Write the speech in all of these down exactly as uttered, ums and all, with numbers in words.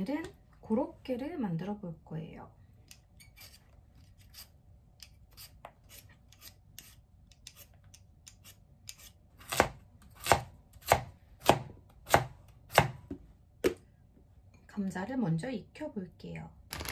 오늘은 고로케를 만들어 볼 거예요. 감자를 먼저 익혀 볼게요.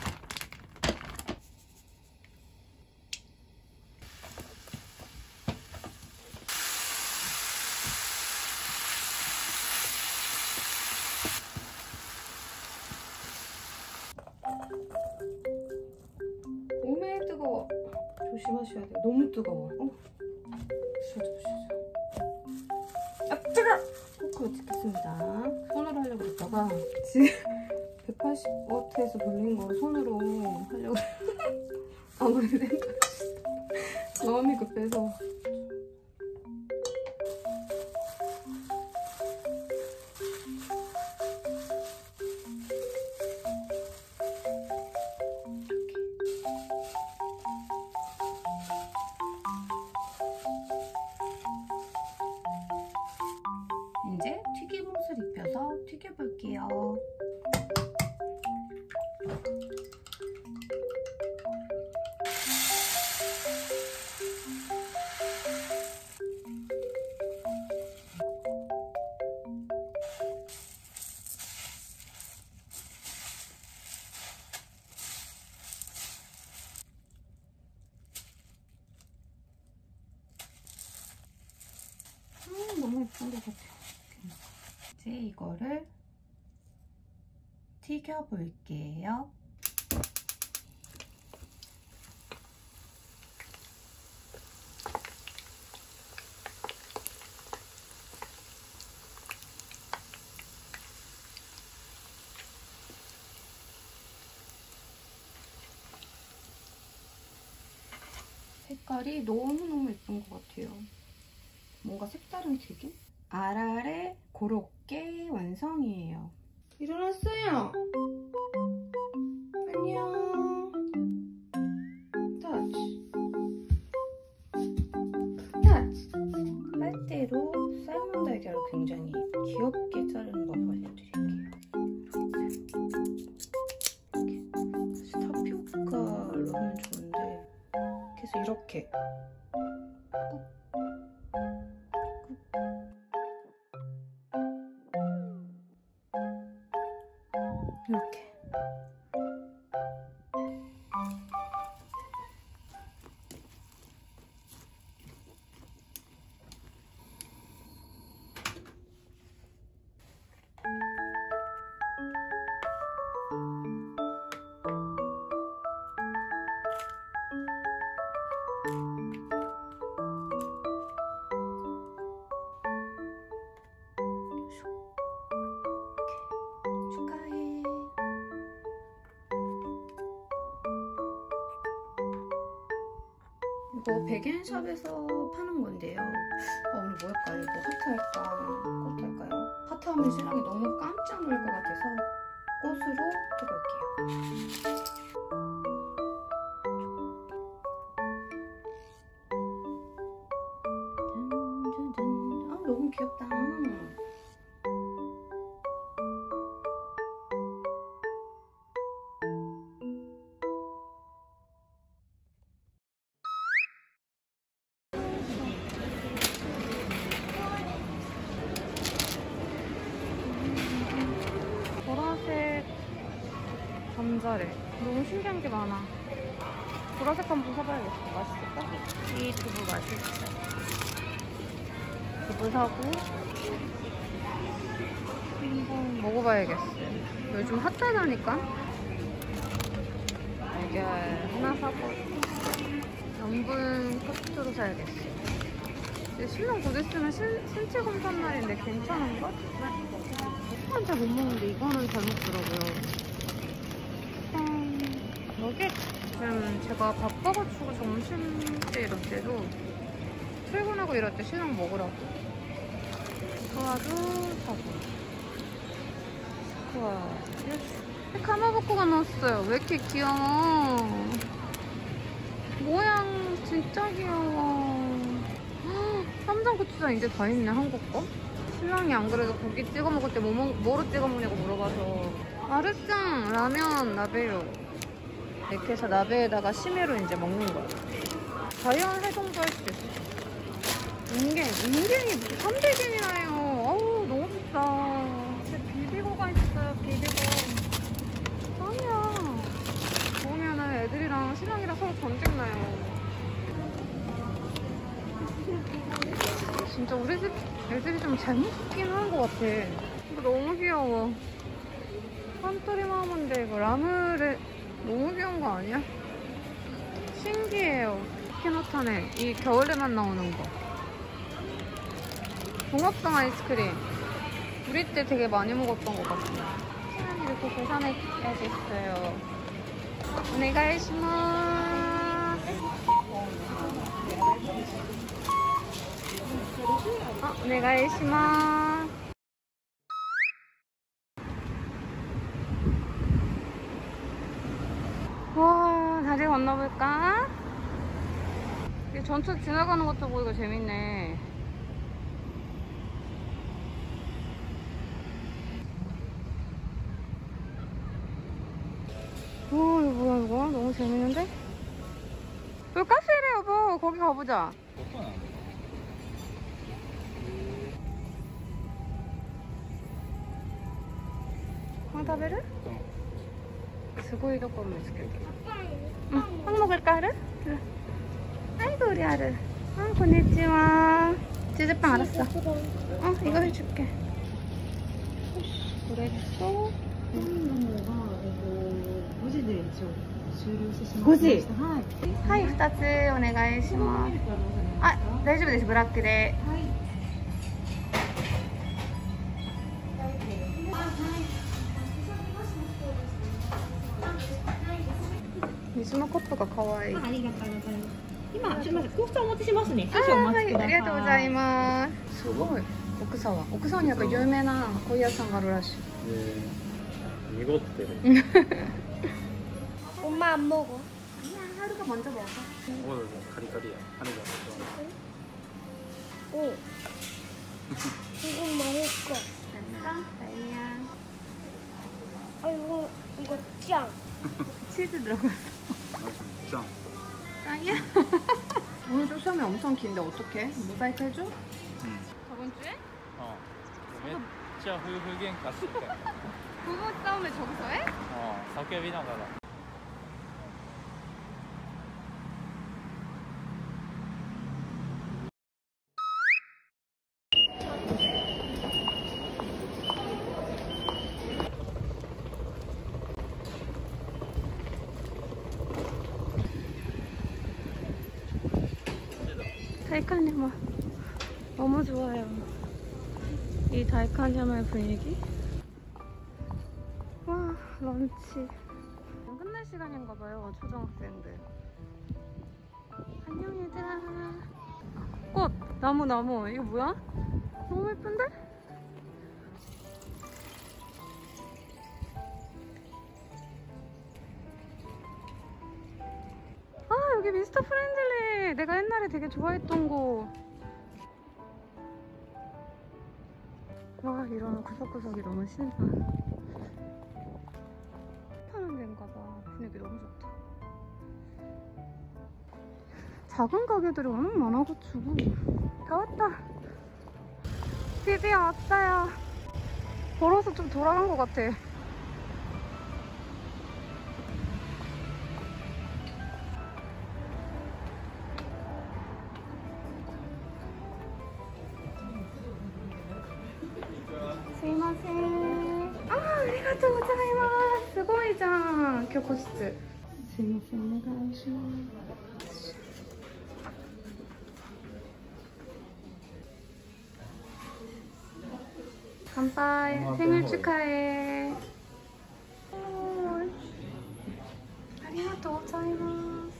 오메 뜨거워. 조심하셔야 돼요. 너무 뜨거워. 어? 부셔져 부셔져. 아 뜨거! 포크로 찍겠습니다. 손으로 하려고 했다가 지금 백팔십 와트에서 돌린 걸 손으로 하려고 아무리 생각 마음이 급해서. 이제 튀김옷을 입혀서 튀겨볼게요. 음, 너무 예쁜 것 같아요. 이제 이거를 튀겨볼게요. 색깔이 너무너무 예쁜 것 같아요. 뭔가 색다른 튀김? 아라레 고로케 완성이에요. 일어났어요. 안녕. 터치. 터치. 빨대로 삶은 달걀을 굉장히 귀엽게 자르는 법 알려드릴게요. 이렇게. 타피오카로 하면 좋은데 그래서 이렇게 이렇게 이거 백엔샵에서 파는 건데요. 아, 오늘 뭐 할까요? 이거 하트 할까? 꽃 할까요? 하트 하면 신랑이 너무 깜짝 놀랄 것 같아서 꽃으로 해볼게요. 짠짠짠. 아, 너무 귀엽다. 감자래. 너무 신기한 게 많아. 보라색 한번 사봐야겠어. 맛있을까? 이 두부 맛있어. 두부 사고 한번 먹어봐야겠어요. 요즘 핫하다니까? 달걀 하나 사고 염분 커트로 사야겠어요. 근데 신랑 곧 있으면 신, 신체 검사 날인데 괜찮은가? 한 잘 못 먹는데 이거는 잘 먹더라고요. 여기 지금 제가 바빠가지고 점심때 이럴 때도 출근하고 이럴 때 신랑 먹으라고 스쿠아도 사고 스쿠아 카마보코가 넣었어요. 왜 이렇게 귀여워. 모양 진짜 귀여워. 쌈장 고추장 이제 다 있네. 한국 거. 신랑이 안 그래도 고기 찍어 먹을 때 뭐, 뭐로 찍어 먹냐고 물어봐서 마르짱 라면 나베요. 이렇게 해서 나베에다가 심해로 이제 먹는 거야. 자연 해동도 할 수도 있어. 인갱, 인갱이 삼백 엔이나요. 어우, 너무 비싸. 진짜 비비고가 있어요, 비비고. 짱이야. 보면은 애들이랑 신랑이랑 서로 전쟁 나요. 진짜 우리 집 애들이 좀 잘못 먹긴 하는 것 같아. 이거 너무 귀여워. 산토리만 하면데 이거 라ム너무 귀여운 거 아니야? 신기해요. 키노타네. 이 겨울에만 나오는 거. 붕어빵 아이스크림. 우리 때 되게 많이 먹었던 것 같아요. 이렇게 계산해야겠어요. 오네가이시마스. 어, 오네가이시마스. 와, 다시 건너볼까? 이게 전철 지나가는 것도 보이고 재밌네. 오, 이거 뭐야, 이거? 너무 재밌는데? 여기 카페래, 여보. 거기 가보자. 황타베르? 스고이 도코로 미스케. 응, 빵 먹을까, 하루? 그래. 아이고, 우리 하루. 아, 고니치와. 치즈빵 알았어. 어, 이거 해줄게. 그랬어?ごじ。はい、ふたつお願いします。あ、大丈夫です。ブラックで。水のコップが可愛い。ありがとうございます。今、すみません、紅茶お持ちしますね。少々お待ちください。ありがとうございます。すごい。奥沢。奥沢になんか有名なコーヒー屋さんがあるらしい。 濁ってる。 엄마 안 먹어. 아니야, 하루가 먼저 먹어. 오늘 카리카리야. 하루가 오. 이거 맛있어. 됐어? 다행이야. 아 이거 이거 짱. 치즈 들어갔어. 짱. 짱이야? 오늘 좀 시험이 엄청 긴데 어떡해? 모자이크 해줘? 응. 저번 주에? 어. 진짜 훌훌갱 갔을 때. 부부 싸움을 저기서 해? 어. 사케비 나가라. 다이칸야마 너무 좋아요. 이 다이칸야마의 분위기. 와, 런치. 끝날 시간인가봐요, 초등학생들. 안녕 얘들아. 꽃! 나무 나무. 이거 뭐야? 너무 예쁜데? 아, 여기 미스터 프렌들리. 내가 옛날에 되게 좋아했던 곳. 와, 이런 구석구석이 너무 신나. 파는 데인가봐. 분위기 너무 좋다. 작은 가게들이 워낙 많아가지고. 다 왔다. 드디어 왔어요. 걸어서 좀 돌아간 것 같아. 스미마셍. 아, 아리가또 고자이마스. 스고이じゃん. 교코室. 스미마셍. 오네가이시마스. 간파이. 생일 축하해. 아리가또 고자이마스.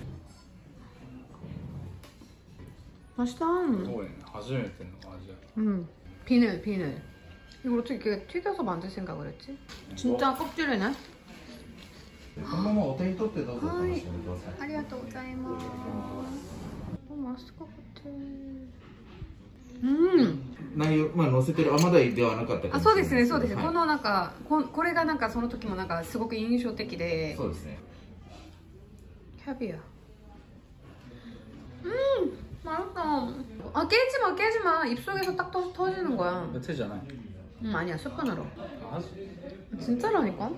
맛있다. 이거 처음 맛이야. 응. 비늘, 비늘. 이걸 어떻게 이렇게 튀겨서 만들 생각을 했지? 진짜 껍질이네? このままお手に取ってどうぞお楽はいしみください。 아리가또 고자이마스. 너무 맛있을 것 같아. 음! 内容、まあ載せてるアマダイではなかったかあ、 もそうですね、 しれないけどそうですね。 はいこのなんかここれがなんかその時もなんかすごく印象的で。 そうですね。 キャビア。음 맛있다. 아 깨지 마 깨지 마. 입속에서 딱 터, 터지는 거야. 야채잖아. 음 아니야 스푼으로. 아, 진짜라니까?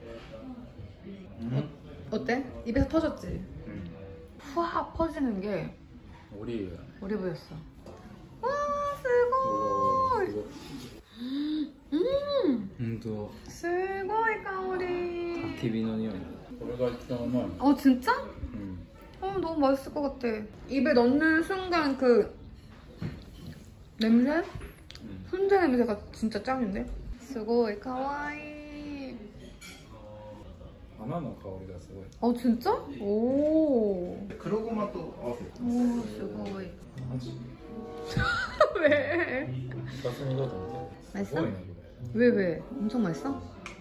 음. 어때? 입에서 터졌지? 음. 후악 퍼지는 게 오리. 오리브였어. 와 오, 스고이. 그거. 음 음, 스고이 가오리. 焚き火の匂い.これが一番うまい. 어 진짜? 음. 어 너무 맛있을 것 같아. 입에 넣는 순간 그 냄새? 음. 훈제 냄새가 진짜 짱인데? 스고이 가와이. 花の香りがすごい. 어 진짜? 오. 黒ごまと合わせて 오 스고이. 마지? 왜? イカスミだと思って. 맛있어? すごいねこ 왜 왜? 엄청 맛있어? れ.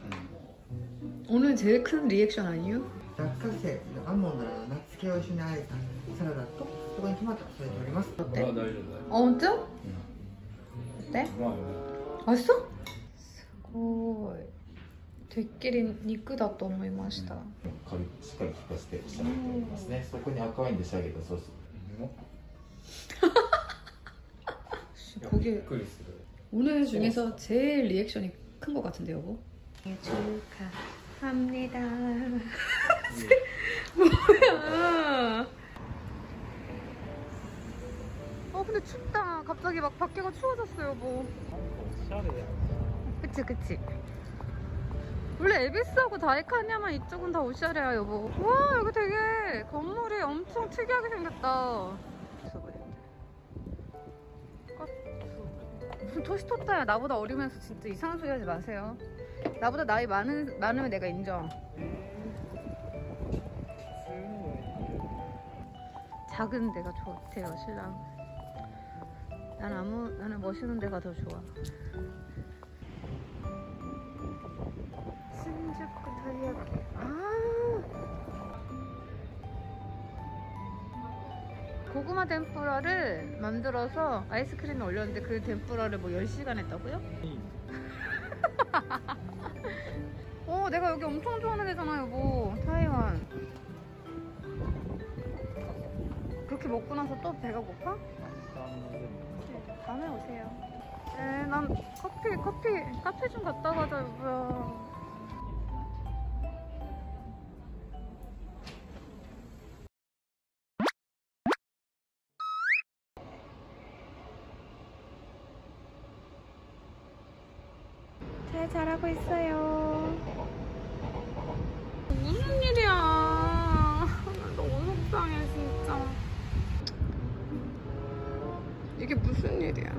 오늘 제일 큰 리액션 아니에요? 落花生、アーモンドなどのナッツ系を一緒にあえたサラダとそこにトマトを添えております。 음. これは大丈夫だよ. 어 진짜? 음. 어때? うまいよね. 맛있어? 스고이. 되끼리 니끄다 또思いました. 軽くしっかり効かせて仕上げておりますね。そこに赤ワインで仕上げたソース 고기 びっくりする. 오늘 중에서 제일 리액션이 큰 것 같은데 여보. 축하합니다. 뭐야? 어 근데 춥다. 갑자기 막 밖에가 추워졌어요 여보. おしゃれや. 그치 그치. 원래 에비스하고 다이카니아만 이쪽은 다 오샤레야 여보. 와 여기 되게 건물이 엄청 특이하게 생겼다. 있어 보여. 무슨 토시토타야. 나보다 어리면서 진짜 이상한 소리 하지 마세요. 나보다 나이 많은, 많으면 내가 인정. 작은 데가 좋대요 신랑. 난 아무 나는 멋있는 데가 더 좋아. 신주쿠 타이야키. 아 고구마 덴뿌라를 만들어서 아이스크림에 올렸는데 그 덴뿌라를 뭐 열 시간 했다고요? 어 내가 여기 엄청 좋아하는 데잖아 여보. 타이완. 그렇게 먹고 나서 또 배가 고파? 다음에 오세요. 에난 커피 커피 카페 좀 갔다 가자 여보야. 잘 자라고 있어요. 무슨 일이야. 나 너무 속상해 진짜. 이게 무슨 일이야.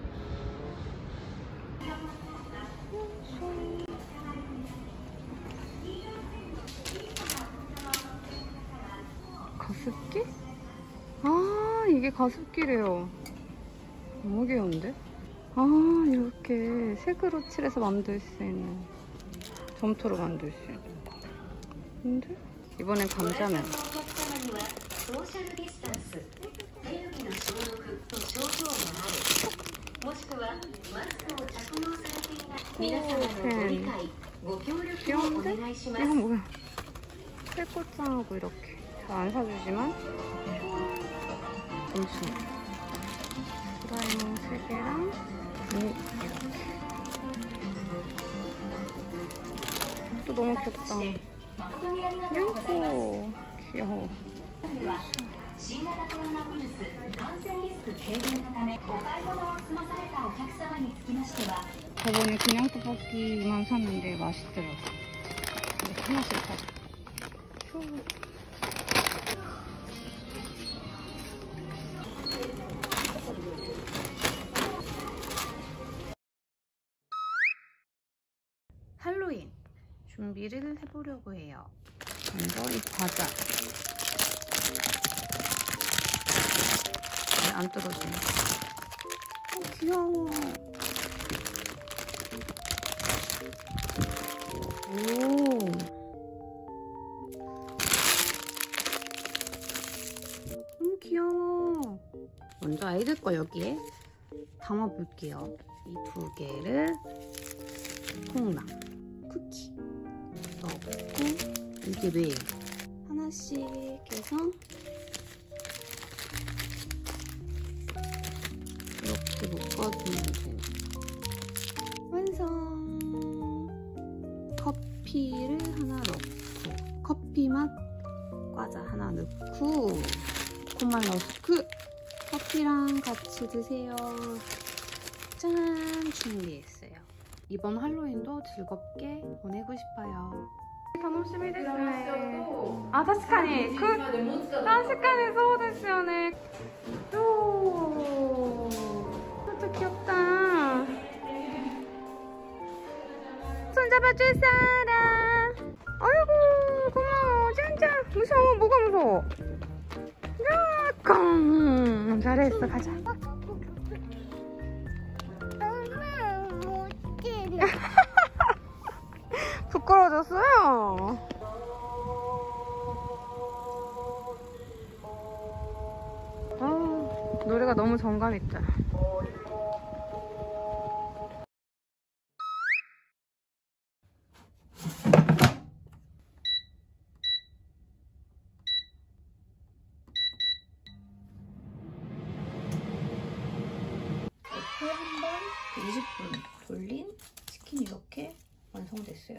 가습기? 아 이게 가습기래요. 너무 귀여운데? 아 이렇게 색으로 칠해서 만들 수 있는, 점토로 만들 수 있는 거. 근데 이번엔 감자면. 펜. 귀여운데? 이건 뭐야? 색꽃장하고 이렇게 잘 안 사주지만 잠시만. 드라이모 세 개랑 이렇게. 또 너무 귀엽다. 예뻐. 귀여워. 저번에 그냥 떡볶이만 샀는데 맛있더라고. 근데 하나씩 사자. 휴. 할로윈 준비를 해보려고 해요. 먼저 이 과자. 왜 안 떨어지네. 어, 귀여워. 오. 너무 귀여워. 먼저 아이들 거 여기에 담아볼게요. 이 두 개를 콩랑 쿠키 넣어보고 이게 매일 하나씩 해서 이렇게 묶어주면 돼요. 완성! 커피를 하나 넣고 커피 맛 과자 하나 넣고 코코말러스크 커피랑 같이 드세요. 짠! 준비했어요. 이번 할로윈도 즐겁게 보내고 싶어요. 楽しみですね。あ、確かに。く、確かにそうですよね。おー、ちょっと귀엽다. 손잡아줄 사람. 아이고, 고마워. 짠짠. 무서워. 뭐가 무서워? 약간. 잘했어. 가자. 부끄러워졌어요. 아, 노래가 너무 정감 있다. 이렇게 한번 이십 분 돌린 치킨이 이렇게 완성됐어요.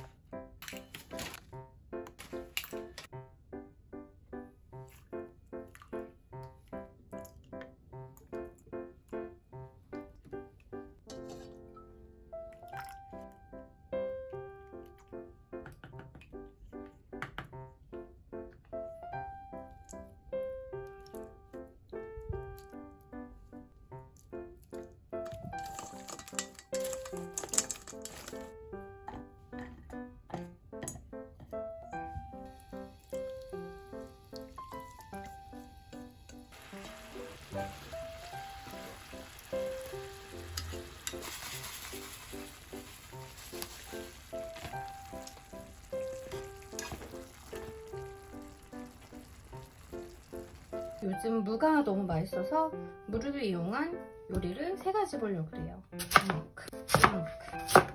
요즘 무가 너무 맛있어서 무를 이용한 요리를 세 가지 보려고 그래요. 이만큼, 이만큼.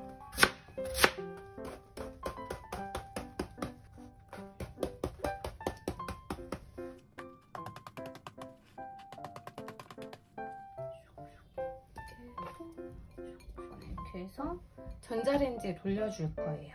이렇게 해서 전자레인지에 돌려줄 거예요.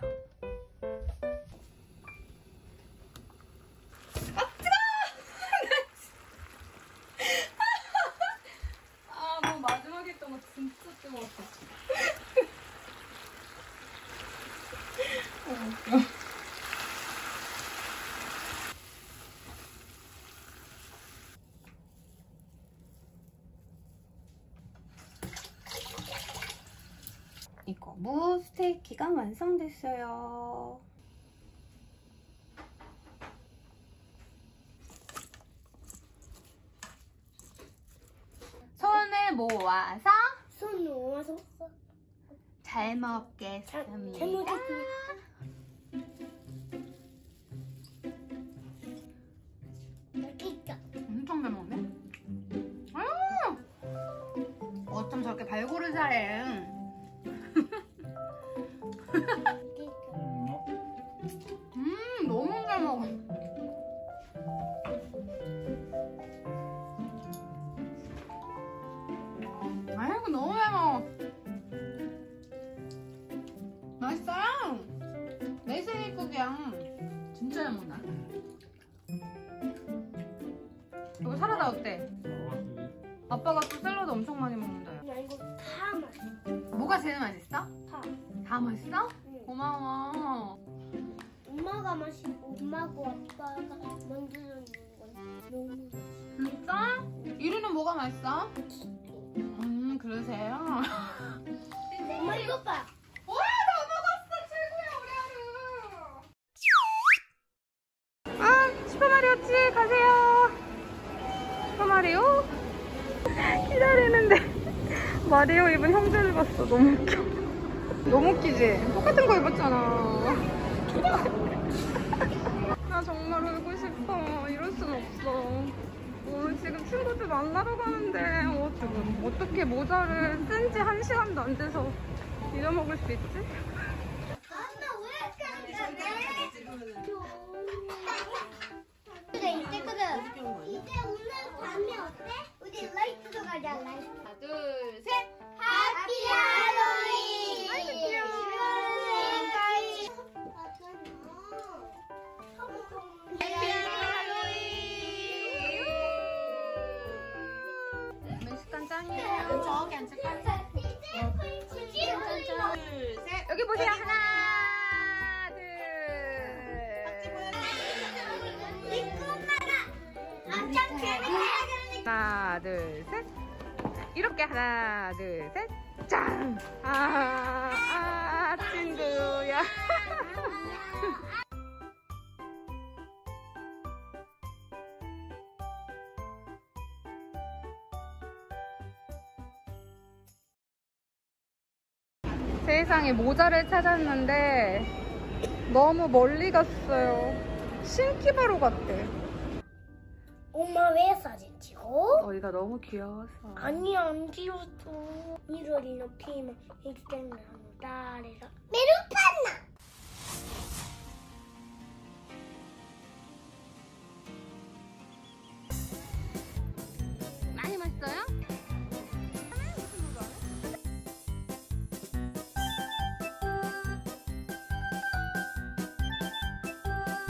이거 무 스테이키가 완성됐어요. 손을 모아서 손 놓아서 잘 먹겠습니다. 잘 먹겠습니다. 맛있다. 엄청 잘 먹네. 아유, 어쩜 저렇게 발골을 잘해. 음, 너무 잘 먹어. 아이고, 너무 잘 먹어. 맛있어요. 내 생일국이야. 진짜 잘 먹나? 이거 사라다 어때? 아빠가 또 샐러드 엄청 많이 먹는다. 나 이거 다 맛있어. 뭐가 제일 맛있어? 다. 다 맛있어? 응. 고마워. 엄마가 맛있고 엄마고 아빠가 만들어주는 건 너무 맛있어. 진짜? 이리는 뭐가 맛있어? 음, 그러세요? 엄마 이거 봐. 와, 다 먹었어. 최고야, 우리 하루. 아, 슈퍼마리오치 가세요. 슈퍼마리오? 기다리는데 마리오 입은 형제를 봤어. 너무 웃겨. 너무 웃기지? 똑같은 거 입었잖아. 나 정말 울고 싶어. 이럴 순 없어. 오늘 지금 친구들 만나러 가는데 어, 지금 어떻게 모자를 쓴 지 한 시간도 안 돼서 잊어먹을 수 있지? 그래 이제 그래. 이제 오늘 밤에 어때? 우리 라이트도 가자 라이트. 하나 둘 셋! 해피 할로윈. 아이고, 귀여워. 해피 할로윈! 멕시칸 짱이에요. 저기 앉을까? 여기 보세요. 하나 둘 하나 둘 셋. 이렇게 하나 둘 셋. 짠! 아, 아 친구야. 세상에 모자를 찾았는데 너무 멀리 갔어요. 신기바로 갔대. 엄마 왜 사진 찍어? 어이가 너무 귀여워서. 아니 안 찍었어. 이러리 너 피면 일생나무 다리가 메루파나